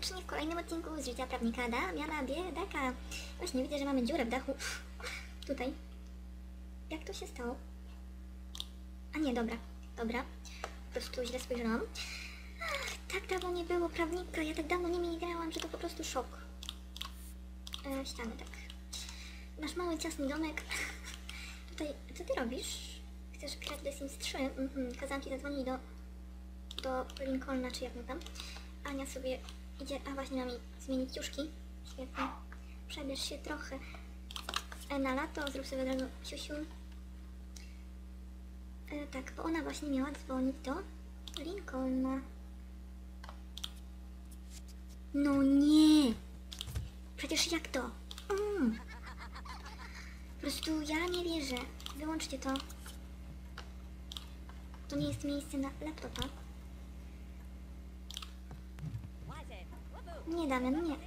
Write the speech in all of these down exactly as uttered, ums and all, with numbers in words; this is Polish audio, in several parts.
serdecznie w kolejnym odcinku z życia prawnika Damiana Biedaka. Właśnie widzę, że mamy dziurę w dachu. Tutaj. Jak to się stało? A nie, dobra, dobra. Po prostu źle spojrzałam. Ach, tak dawno nie było prawnika, ja tak dawno nimi nie grałam, że to po prostu szok. E, ściany, tak. Masz mały, ciasny domek. Tutaj, co ty robisz? Chcesz grać The Sims trzy? Mhm. Kazałam ci zadzwonić do, do Lincolna, czy jak mu tam. Ania sobie idzie, a właśnie ma mi zmienić ciuszki. Świetnie. Przebierz się trochę e, na lato, zrób sobie od razu siusiu. E, tak, bo ona właśnie miała dzwonić do Lincolna. No nie! Przecież jak to? Mm. Po prostu ja nie wierzę. Wyłączcie to. To nie jest miejsce na laptopa. Nie, Damian, nie.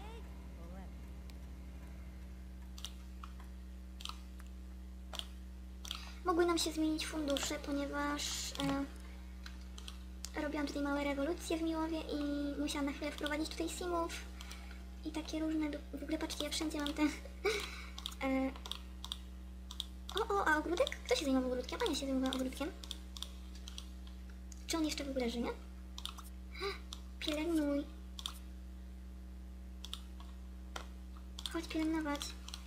Mogły nam się zmienić fundusze, ponieważ e, robiłam tutaj małe rewolucje w Miłowie i musiałam na chwilę wprowadzić tutaj simów i takie różne, w ogóle patrzcie, ja wszędzie mam te e, o, o, a ogródek? Kto się zajmował ogródkiem? Ania się zajmowała ogródkiem. Czy on jeszcze w ogóle żyje? Pielęgnuj. Chodź pielęgnować.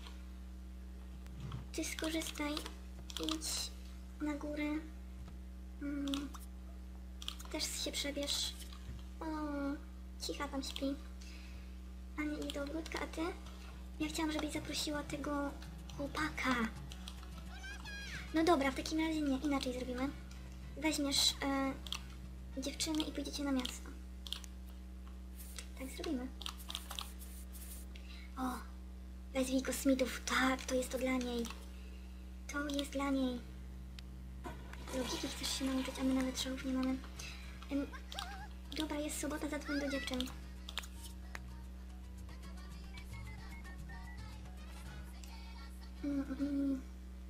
Ty skorzystaj. Idź na górę. Mm. Też się przebierz. O, cicha tam śpi. A nie idzie do ogródka, a ty? Ja chciałam, żebyś zaprosiła tego chłopaka. No dobra, w takim razie nie, inaczej zrobimy. Weźmiesz e, dziewczyny i pójdziecie na miasto. Tak zrobimy. O, wezwij kosmitów, tak, to jest to dla niej. To jest dla niej. Logiki chcesz się nauczyć, a my nawet szałów nie mamy. Ym, dobra, jest sobota, zadzwoń do dziewczyn. Mm, mm.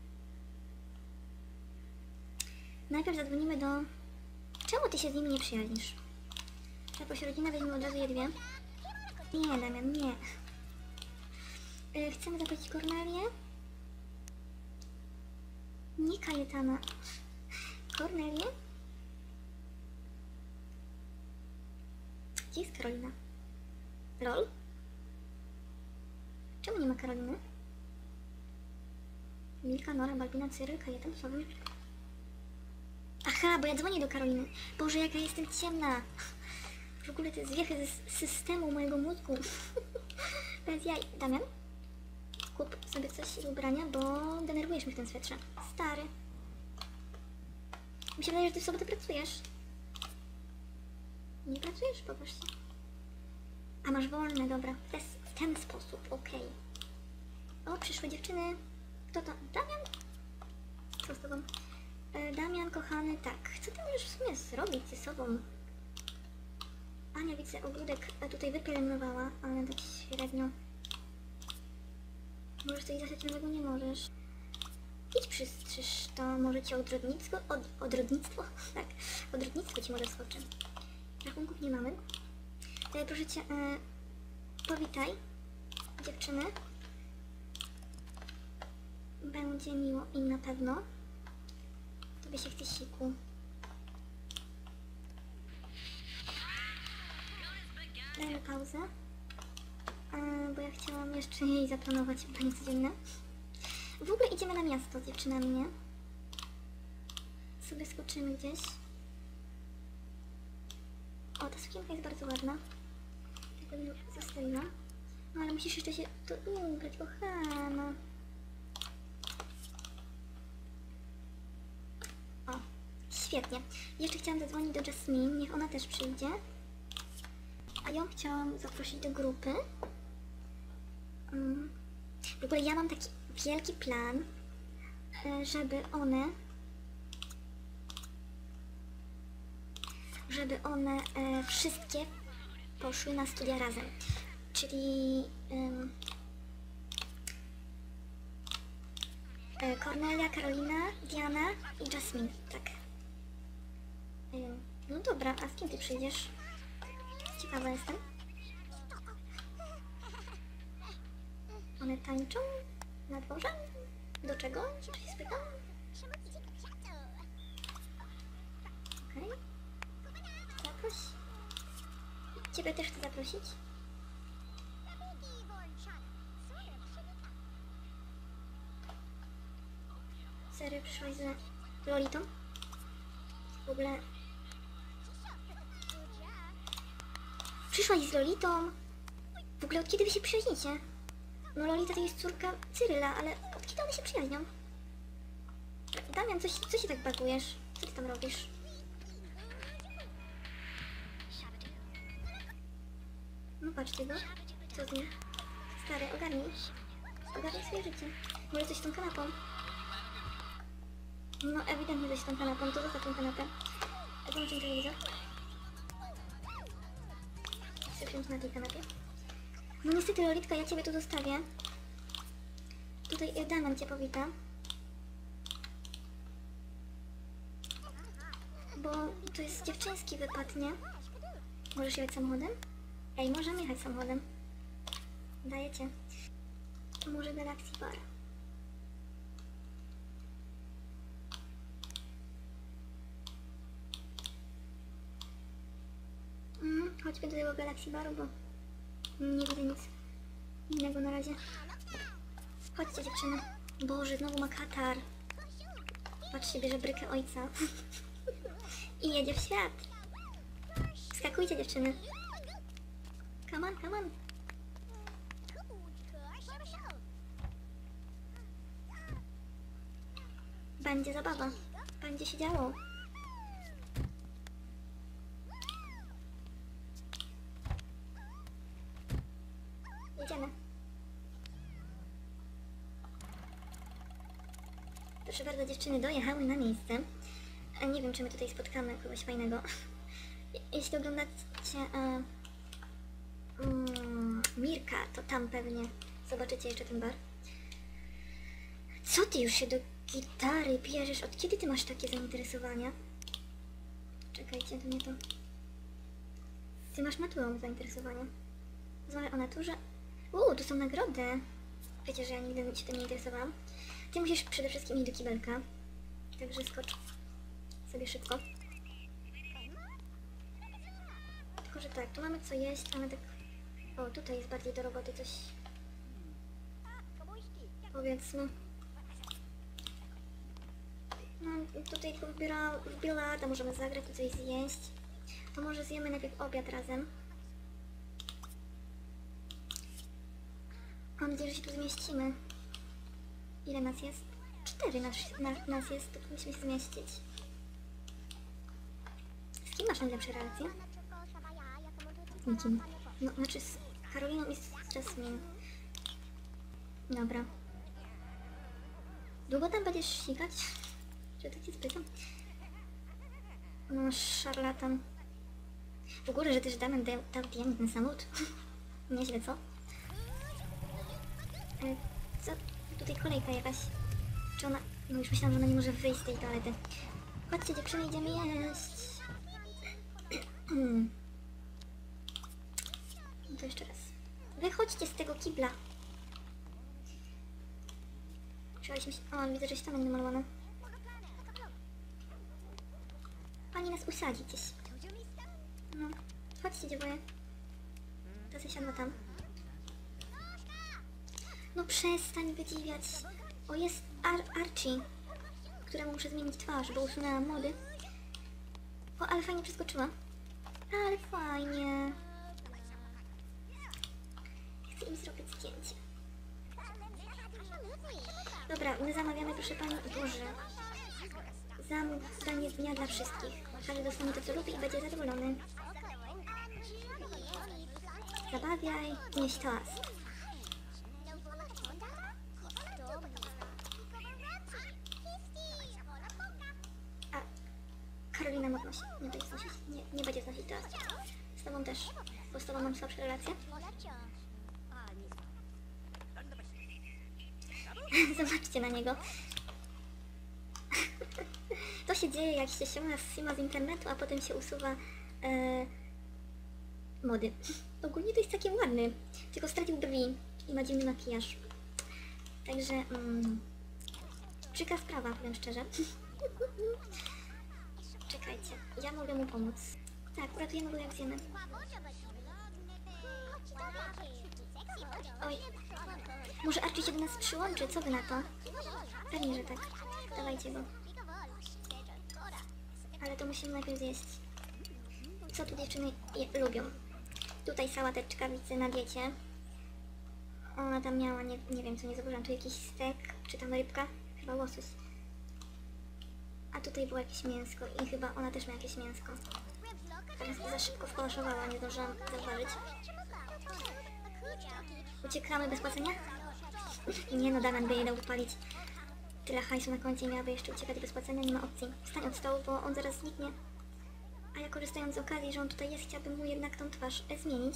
Najpierw zadzwonimy do... Czemu ty się z nimi nie przyjaźnisz? Jakoś rodzina, weźmiemy od razu je dwie. Nie, Damian, nie. Yy, chcemy zaprosić Kornelię. Nie Kajetana. Kornelię? Gdzie jest Karolina? Lol? Czemu nie ma Karoliny? Milka, Nora, Balbina, Cyryl, Kajetan, Sławomir. Aha, bo ja dzwonię do Karoliny. Boże, jaka jestem ciemna. W ogóle to jest wiechy ze systemu mojego mózgu. Bez jaj. Damian? Kup sobie coś z ubrania, bo denerwujesz mnie w tym swetrze. Stary. Mi się wydaje, że ty w sobotę pracujesz. Nie pracujesz? Popatrzcie. A masz wolne, dobra. W, te, w ten sposób, okej. Okay. O, przyszły dziewczyny. Kto to? Damian? Co z tobą? E, Damian, kochany, tak. Co ty możesz w sumie zrobić ze sobą? Ania, widzę, ogródek tutaj wypielęgnowała, ale tak średnio. Możesz coś zasać nowego? Nie możesz. Idź przystrzyż to, może ci odrodnictwo? Od, odrodnictwo? Tak, odrodnictwo ci może skoczy. Rachunków nie mamy. E, proszę cię, e, powitaj dziewczyny. Będzie miło im na pewno. Tobie się chce siku. Dajmy pauzę. E, bo ja chciałam jeszcze jej zaplanować ubranie codzienne. W ogóle idziemy na miasto z dziewczynami, nie? Sobie skoczymy gdzieś. O, ta sukienka jest bardzo ładna. Tak bym ją zostawiła. No ale musisz jeszcze się tu ubrać, kochana. O, świetnie. Jeszcze chciałam zadzwonić do Jasmine, niech ona też przyjdzie. A ją chciałam zaprosić do grupy. Um, w ogóle ja mam taki wielki plan, żeby one, żeby one e, wszystkie poszły na studia razem. Czyli um, e, Kornelia, Karolina, Diana i Jasmine, tak. Um, no dobra, a z kim ty przyjdziesz? Ciekawa jestem. One tańczą na dworze? Do czego? Czy się spytam? Okej. Okay. Zaproś. Ciebie też chcę zaprosić. Serio, przyszłaś z Lolitą? W ogóle... Przyszłaś z Lolitą? W ogóle od kiedy wy się przyjaźnicie? No Lolita to jest córka Cyryla, ale od kiedy one się przyjaźnią? Damian, coś, co się tak bagujesz? Co ty tam robisz? No patrzcie go. Co z nim? Stary, ogarnij. Ogarnij swoje życie. Może coś z tą kanapą? No ewidentnie coś z tą kanapą, to zostaw tą kanapę. Włączę telewizor. Chcę wziąć na tej kanapie. No niestety Lolitka, ja ciebie tu zostawię. Tutaj Damian cię powita. Bo to jest dziewczyński wypad, nie? Możesz jechać samochodem? Ej, możemy jechać samochodem. Dajecie. To może Galaxy Bar. Mm, chodźmy do tego Galaxy Baru, bo nie widzę nic innego na razie. Chodźcie dziewczyny. Boże, znowu ma katar. Patrzcie, bierze brykę ojca. I jedzie w świat. Skakujcie dziewczyny. Come on, come on. Będzie zabawa. Będzie się działo. Jedziemy. Proszę bardzo, dziewczyny dojechały na miejsce. Nie wiem, czy my tutaj spotkamy kogoś fajnego. Jeśli oglądacie e, mm, Mirka, to tam pewnie zobaczycie jeszcze ten bar. Co ty już się do gitary bierzesz? Od kiedy ty masz takie zainteresowania? Czekajcie, to nie to. Ty masz naturą zainteresowania. Zależy o naturze. Uuu, tu są nagrody. Wiecie, że ja nigdy się tym nie interesowałam. Ty musisz przede wszystkim iść do kibelka. Także skocz sobie szybko. Tylko, że tak, tu mamy co jeść, ale tak... O, tutaj jest bardziej do roboty coś... Powiedzmy... No, tutaj tylko wbiera, w bilarda możemy zagrać, tu coś zjeść. To może zjemy najpierw obiad razem. Mam nadzieję, że się tu zmieścimy. Ile nas jest? Cztery nas, na, nas jest, to musimy się zmieścić. Z kim masz najlepsze relacje? Z nikim. No, znaczy z Karoliną i z Jasmine. Dobra. Długo tam będziesz ścigać? Czy tak cię spytam? No, szarlatan. W ogóle, że też Damian dał, dał Dianie ten samochód. Nieźle, co? E, co? Tutaj kolejka jakaś. Czy ona... No już myślałam, że ona nie może wyjść z tej toalety. Chodźcie dziewczyny, idziemy jeść. No to jeszcze raz. Wychodźcie z tego kibla. Trzymaliśmy się... O, widzę, że ściana nie namalowana. Pani nas usadzi gdzieś. No, chodźcie dziewuję. To się siadła tam. No przestań wydziwiać. O, jest Ar Archie, któremu muszę zmienić twarz, bo usunęłam mody. O, ale fajnie przeskoczyła. Ale fajnie. Chcę im zrobić zdjęcie. Dobra, my zamawiamy, proszę pani. Boże. Zamówienie dnia dla wszystkich. Każdy dostanie to, co lubi i będzie zadowolony. Zabawiaj, nieś toast. A Karolina ma znosić. Nie będzie znosić. Nie, nie będzie znosić toast. Z tobą też. Bo z tobą mam słabsze relacje. Zobaczcie na niego. To się dzieje, jak się ściąga z Sima z internetu, a potem się usuwa e, mody. Ogólnie to jest całkiem ładny, tylko stracił brwi i ma dziwny makijaż. Także... Mm, przykra sprawa, powiem szczerze. Czekajcie, ja mogę mu pomóc. Tak, uratujemy go jak zjemy. Oj. Może Archie się do nas przyłączy, co wy na to? Pewnie, że tak. Dawajcie go. Ale to musimy najpierw zjeść. Co tu dziewczyny je lubią? Tutaj sałateczka, widzę na diecie. Ona tam miała, nie, nie wiem co, nie zauważyłam, tu jakiś stek, czy tam rybka? Chyba łosoś. A tutaj było jakieś mięsko i chyba ona też miała jakieś mięsko. Teraz za szybko wkolaszowała, nie zdążyłam zauważyć. Uciekamy bez płacenia? Nie no, Damian by jej dał wypalić tyle hajsu na koncie i miałaby jeszcze uciekać bez płacenia, nie ma opcji. Wstań od stołu, bo on zaraz zniknie. A ja korzystając z okazji, że on tutaj jest, chciałabym mu jednak tą twarz e, zmienić.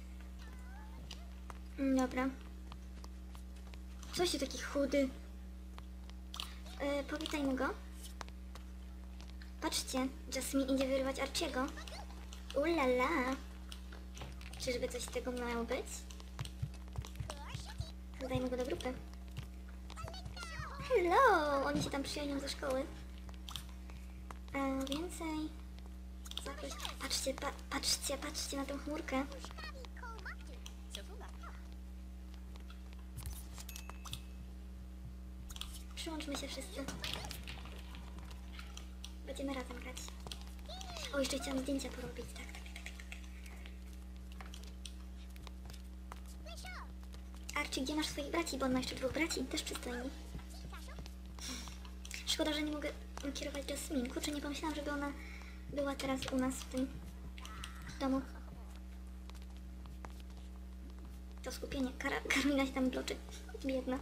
Mm, dobra. Coś ty taki chudy. Yy, powitajmy go. Patrzcie, Jasmine idzie wyrywać Archiego. Ulala. Czyżby coś z tego miało być? Dodajmy go do grupy. Hello! Oni się tam przyjaźnią ze szkoły. A więcej... Zaproś... Patrzcie, pa patrzcie, patrzcie na tą chmurkę. Przyłączmy się wszyscy. Będziemy razem grać. O, jeszcze chciałam zdjęcia porobić, tak, tak, tak, tak. Archie, gdzie masz swoich braci? Bo on ma jeszcze dwóch braci, też przystojni. Szkoda, że nie mogę kierować Jasmine. Kurczę, nie pomyślałam, żeby ona była teraz u nas w tym domu. To skupienie. Kar Karolina się tam bloczy. Biedna.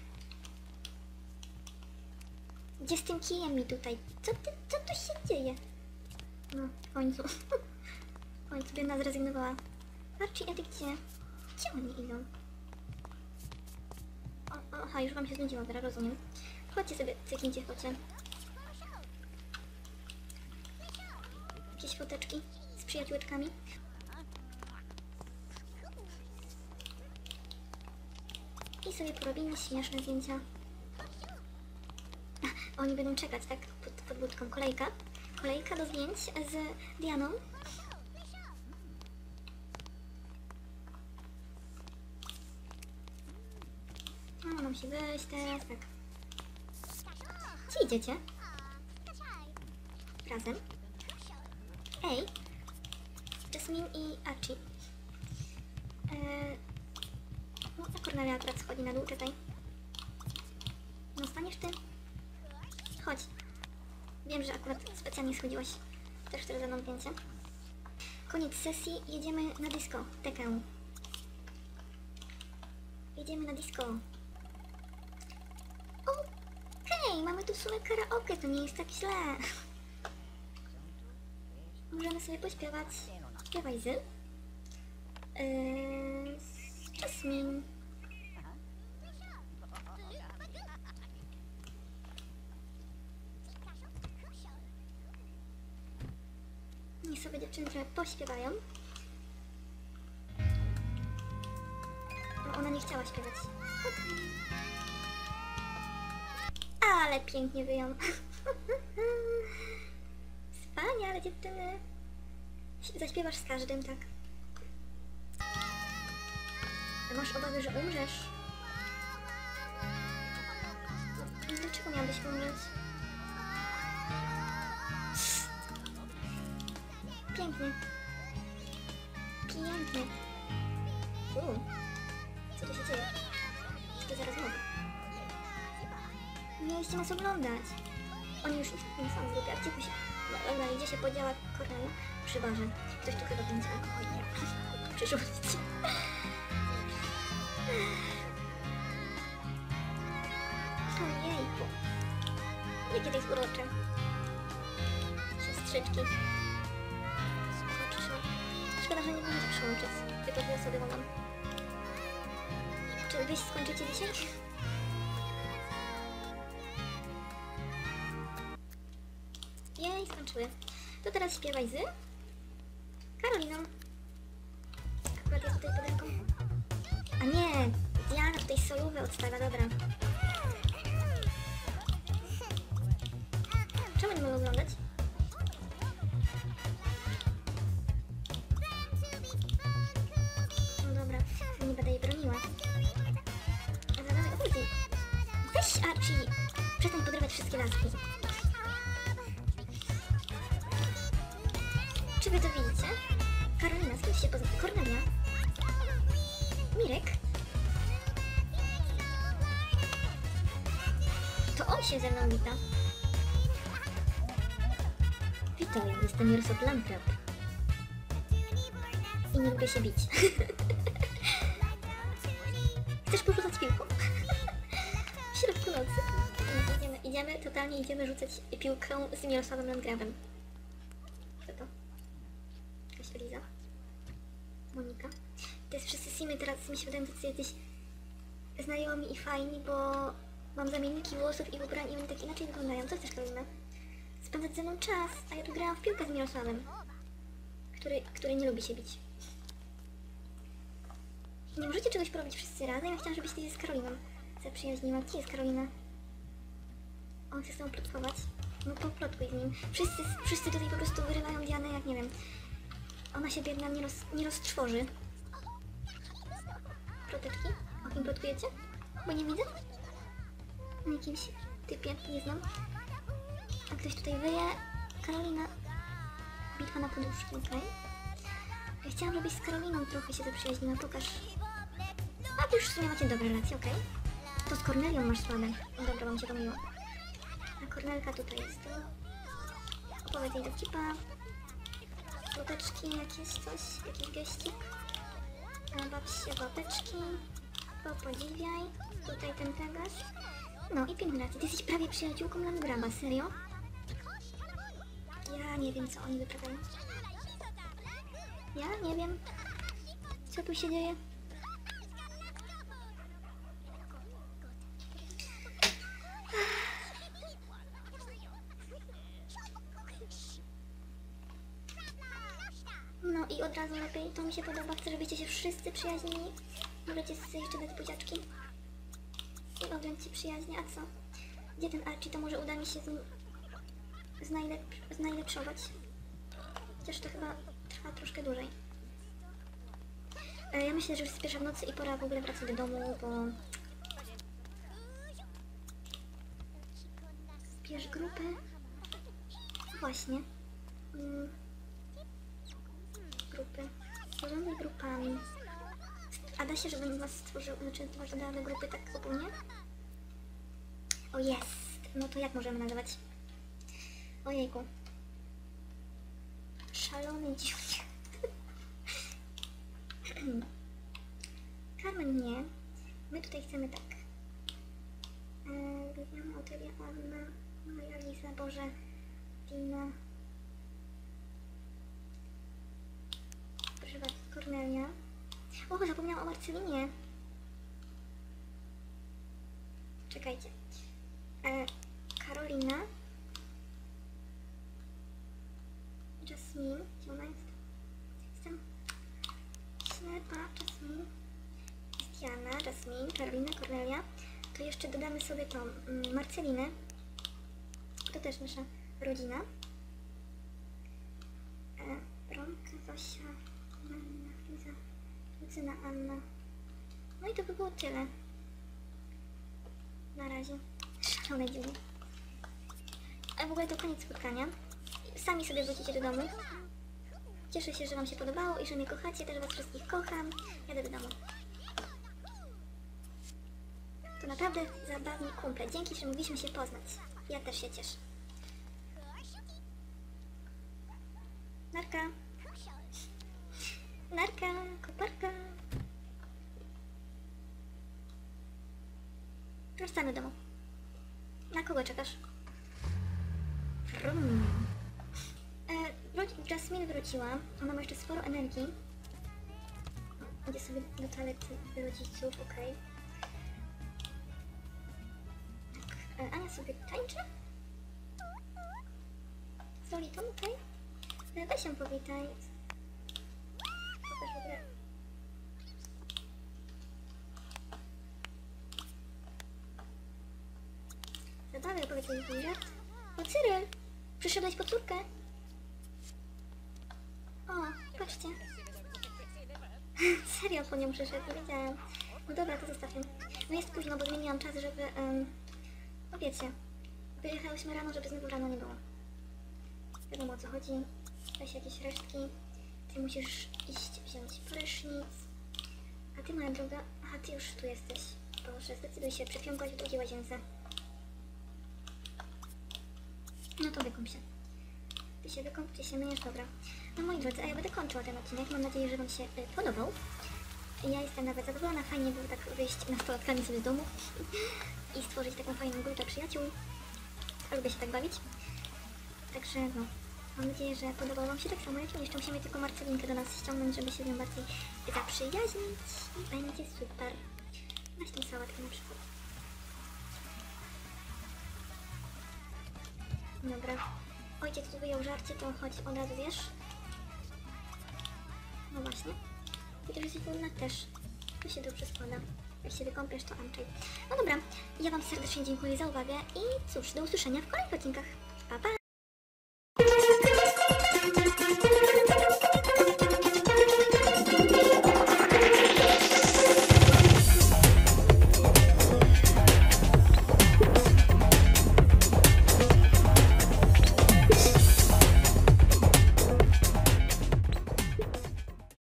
Gdzie z tym kijem mi tutaj? Co, ty, co tu się dzieje? No, w końcu. W końcu biedna zrezygnowała. Archie, a ty gdzie? Gdzie oni idą? O, o, aha, już wam się znudziło, teraz rozumiem. Chodźcie sobie, cyknijcie, chodźcie. Jakieś foteczki z przyjaciółeczkami. I sobie porobimy śmieszne zdjęcia. Oni będą czekać, tak? Pod, pod budką. Kolejka. Kolejka do zdjęć z Dianą. No, nam się wyjść teraz, tak. Gdzie idziecie? Razem. Ej. Jasmine i Archie. Eee... No, ta Cornelia akurat schodzi na dół, czekaj. No, staniesz ty? Chodź. Wiem, że akurat specjalnie schodziłaś. Też chcesz ze mną zdjęcie. Koniec sesji, jedziemy na dyskotekę. Jedziemy na disco. Okej, okay, mamy tu w sumie karaoke, to nie jest tak źle. Możemy sobie pośpiewać. Śpiewaj z. Yy, z Jasmine. Niech sobie dziewczyny trochę pośpiewają. No, ona nie chciała śpiewać. Ale pięknie wyją. Wspaniale, dziewczyny. Zaśpiewasz z każdym, tak? Masz obawy, że umrzesz? Dlaczego miałabyś umrzeć? Pięknie. Pięknie. Uuu. Co tu się dzieje? Co to za rozmowa? Mieliście nas oglądać. Oni już nie są w grupie, a gdzie tu się... No, dobra, gdzie się podziała Cornelia? Przy barze. Ktoś tu chyba będzie alkoholnie. Przerzucić. Ojejku. Jakie to jest urocze. Siostrzyczki. Szkoda, że nie będziecie przyłączyć. Tylko dwie osoby mogą. Czy wyś skończycie dzisiaj? Jej, skończyły. To teraz śpiewaj z Karoliną. Akurat jest tutaj pod ręką. A nie, Diana tutaj solówę odstawia, dobra. Czemu nie mogę oglądać? No dobra, nie będę jej broniła. Zadamy obudzi. Weź Archie! Przestań podrywać wszystkie laski. Czy wy to widzicie? Karolina, z kim się pozna? Kornelia? Mirek? To on się ze mną wita. Witaj, jestem Jarosław Lamprop. I nie lubię się bić. Chcesz porzucać piłką? W środku nocy. No, idziemy, idziemy, totalnie idziemy rzucać piłkę z Mirosławem Landgrabem. Co to? Jakaś Eliza? Monika? To jest wszyscy simy, teraz mi się wydają tacy jacyś znajomi i fajni, bo mam zamienniki włosów i ubrań i oni tak inaczej wyglądają. Co chcesz, Karolina? Spędzać ze mną czas, a ja tu grałam w piłkę z Mirosławem, który, który nie lubi się bić. Nie możecie czegoś porobić wszyscy razem? Ja chciałam, żebyś ty się z Karoliną zaprzyjaźniła. Gdzie jest Karolina? On chce z tobą plotkować? No to plotkuj z nim. Wszyscy, wszyscy tutaj po prostu wyrywają Dianę, jak nie wiem. Ona się biedna nie, roz, nie roztrwoży. Ploteczki? O kim plotkujecie? Bo nie widzę? Na jakimś typie, nie znam. A ktoś tutaj wyje. Karolina. Bitwa na poduszki, okej. Okay. Ja chciałam, żebyś z Karoliną trochę się zaprzyjaźniła, pokaż. A wy już w sumie macie dobre relacje, okej. Okay. To z Kornelią masz słabe. No dobra, wam się pomyliło. A Kornelka tutaj jest. To... Opowiedz jej dowcipa. Łapeczki, jakieś coś, jakiś geścik. A baw się łapeczki. Popodziwiaj. Tutaj ten Pegas. No i piękna racja. Ty jesteś prawie przyjaciółką Landgraba, serio? Ja nie wiem, co oni wyprawiają. Ja nie wiem, co tu się dzieje. No i od razu lepiej, to mi się podoba. Chcę, żebyście się wszyscy przyjaźnili. Możecie sobie jeszcze dać buziaczki i objąć się przyjaźnie. A co? Gdzie ten Archie? To może uda mi się z nim znajlep znajlepszować. Chociaż to chyba trwa troszkę dłużej. E, ja myślę, że już jest pierwsza w nocy i pora w ogóle wracać do domu, bo... Bierz grupę. Właśnie. Mm. Grupy. Zarządzaj grupami. A da się, żebym was stworzył, znaczy może dała do grupy tak ogólnie? O, jest! No to jak możemy nazywać? Ojejku. Szalony dziwnie. Carmen nie. My tutaj chcemy tak. Viviana, Otelia, Anna, Maja, Lisa, Boże, Dina. Proszę bardzo, Kornelia. O, zapomniałam o Marcelinie. Czekajcie. E, Karolina. Jasmine. Gdzie ona jest? Jestem ślepa. Jasmine. Diana, Jasmine, Karolina, Kornelia. To jeszcze dodamy sobie tą mm, Marcelinę. To też nasza rodzina. E, Bronka, Zosia, Marina, Liza, Lucyna, Anna. No i to by było tyle. Na razie. Szalone dziwnie. A w ogóle to koniec spotkania. Sami sobie wrócicie do domu. Cieszę się, że wam się podobało i że mnie kochacie. Też was wszystkich kocham. Jadę do domu. To naprawdę zabawni kumple. Dzięki, że mogliśmy się poznać. Ja też się cieszę. Narka. Narka, koparka. Wracamy do domu. Na kogo czekasz? Frum. E, Jasmine wróciła. Ona ma jeszcze sporo energii. Idzie sobie do toalety rodziców, okej. Okay. Ania sobie tańczy? Z Lolitą, okej. Okay. Weź się powitaj. Pokaż w ogóle. Przyszedłeś po córkę? O, patrzcie. Serio po nią przyszedł, nie wiedziałam. No dobra, to zostawię. No jest późno, bo zmieniłam czas, żeby... Um, no wiecie, wyjechałyśmy rano, żeby znowu rano nie było. Wiadomo o co chodzi. Weź jakieś resztki. Ty musisz iść wziąć prysznic. A ty, moja droga... Aha, ty już tu jesteś. Boże, zdecyduj się przepiąkać w drugiej łazience. No to wykąp się. Ty się wykąp, ty się myjesz, dobra. No moi drodzy, a ja będę kończyła ten odcinek. Mam nadzieję, że wam się y, podobał. Ja jestem nawet zadowolona. Fajnie było tak wyjść nastolatkami sobie z domu i stworzyć taką fajną grupę przyjaciół. A lubię się tak bawić. Także no, mam nadzieję, że podobało wam się tak samo jak mi. Jeszcze musimy tylko Marcelinkę do nas ściągnąć, żeby się z nią bardziej zaprzyjaźnić. I będzie super. Weź tą sałatkę na przykład. Dobra. Ojciec tu wyjął żarcie, to chodź od razu wiesz. No właśnie. Widzisz, że jesteś wolna też. To się dobrze składa. Jak się wykąpiesz, to Andrzej. No dobra, ja wam serdecznie dziękuję za uwagę i cóż, do usłyszenia w kolejnych odcinkach. Pa, pa!